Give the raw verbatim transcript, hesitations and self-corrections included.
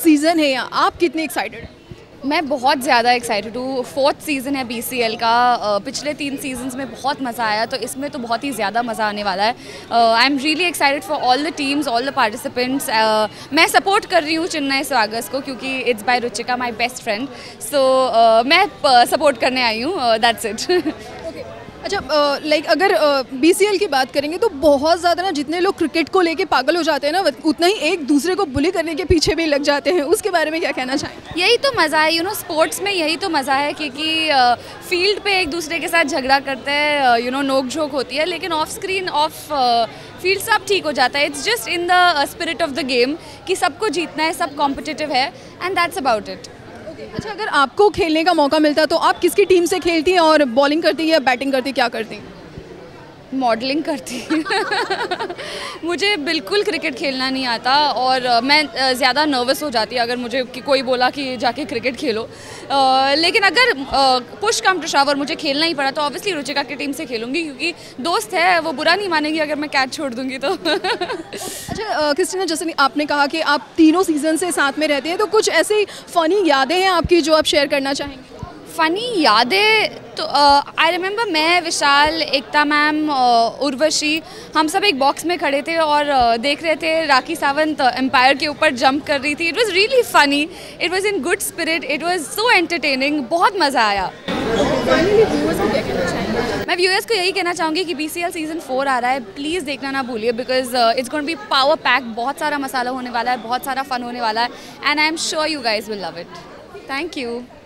Season है यहाँ, आप कितने एक्साइटेड हैं? मैं बहुत ज़्यादा एक्साइटेड हूँ। फोर्थ सीज़न है बी सी एल का। पिछले तीन सीजन्स में बहुत मज़ा आया, तो इसमें तो बहुत ही ज़्यादा मज़ा आने वाला है। I am really excited for all the teams, all the participants. मैं सपोर्ट कर रही हूँ चेन्नई स्वागर्स को, क्योंकि it's by Ruchika, my best friend. So मैं सपोर्ट करने आई हूँ, दैट्स इट। अच्छा, लाइक अगर बी सी एल की बात करेंगे तो बहुत ज़्यादा ना, जितने लोग क्रिकेट को लेके पागल हो जाते हैं ना, उतना ही एक दूसरे को बुली करने के पीछे भी लग जाते हैं। उसके बारे में क्या कहना चाहेंगे? यही तो मज़ा है, यू नो, स्पोर्ट्स में यही तो मज़ा है, क्योंकि फील्ड पे एक दूसरे के साथ झगड़ा करते हैं, यू नो, नोक झोंक होती है, लेकिन ऑफ स्क्रीन, ऑफ फील्ड सब ठीक हो जाता है। It's just in the spirit of the game कि सबको जीतना है, सब कॉम्पिटिटिव है, एंड दैट्स अबाउट इट। अच्छा, अगर आपको खेलने का मौका मिलता तो आप किसकी टीम से खेलती हैं, और बॉलिंग करती या बैटिंग करती, क्या करती? मॉडलिंग करती मुझे बिल्कुल क्रिकेट खेलना नहीं आता, और मैं ज़्यादा नर्वस हो जाती अगर मुझे कि कोई बोला कि जाके क्रिकेट खेलो। लेकिन अगर पुश कम टू शव और मुझे खेलना ही पड़ा तो ऑब्वियसली रुचिका की टीम से खेलूंगी, क्योंकि दोस्त है, वो बुरा नहीं मानेगी अगर मैं कैच छोड़ दूंगी तो। अच्छा क्रिस्टीना, जैसे आपने कहा कि आप तीनों सीजन से साथ में रहते हैं, तो कुछ ऐसी फ़नी यादें हैं आपकी जो आप शेयर करना चाहेंगे? फ़नी यादें तो आई रिमेंबर, मैं, विशाल, एकता मैम, उर्वशी, हम सब एक बॉक्स में खड़े थे और uh, देख रहे थे राखी सावंत एम्पायर के ऊपर जंप कर रही थी। It was really funny, it was in good spirit, it was so entertaining, बहुत मज़ा आया। मैं व्यूअर्स को यही कहना चाहूँगी कि B C L season four आ रहा है, प्लीज़ देखना ना भूलिए, because it's going to be power pack, बहुत सारा मसाला होने वाला है, बहुत सारा फन होने वाला है, and I am sure you guys will love it. Thank you.